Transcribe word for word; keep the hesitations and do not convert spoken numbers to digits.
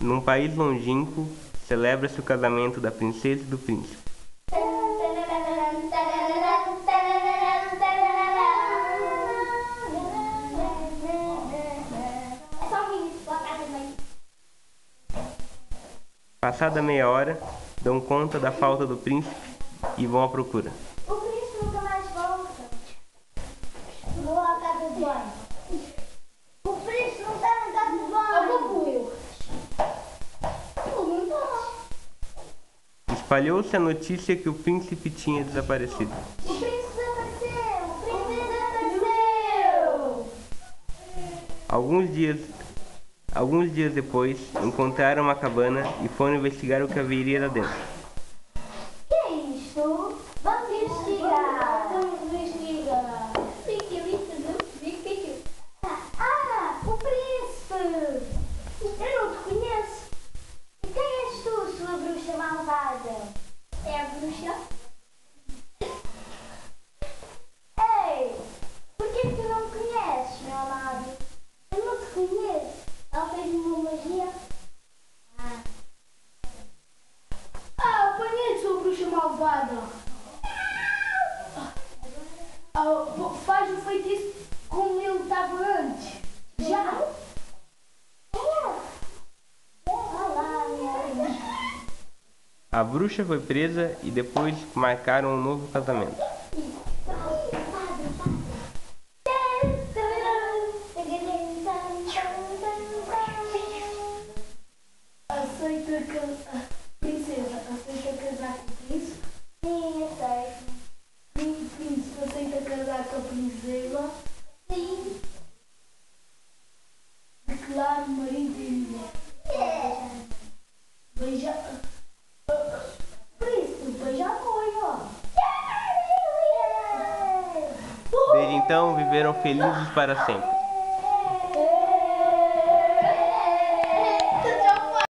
Num país longínquo, celebra-se o casamento da princesa e do príncipe. Passada meia hora, dão conta da falta do príncipe e vão à procura. O príncipe nunca mais volta. Vou à casa de banho. O príncipe não está na casa de banho. Eu vou com eu. Não está. Espalhou-se a notícia que o príncipe tinha desaparecido. O príncipe desapareceu. O príncipe desapareceu. Alguns dias, alguns dias depois, encontraram uma cabana e foram investigar o que haveria lá dentro. Que é isto? Vamos investigar. Vamos investigar. Ah, o príncipe. Eu não te conheço. E quem és tu, sua bruxa malvada? É a bruxa? Ei, por que tu não me conheces, meu amado? Eu não te conheço. Ela fez uma magia. Ah. Ah, apanhei, sua bruxa malvada. Ah, faz o feitiço como ele estava antes. Já? A bruxa foi presa e depois marcaram um novo casamento. Aceita casar. Princesa, aceita casar com o príncipe? Sim, aceito. O príncipe aceita casar com a princesa? Sim. Declaro marido e mulher. Yeah. Beija. Príncipe, beija a noiva. Desde então, viveram felizes para sempre.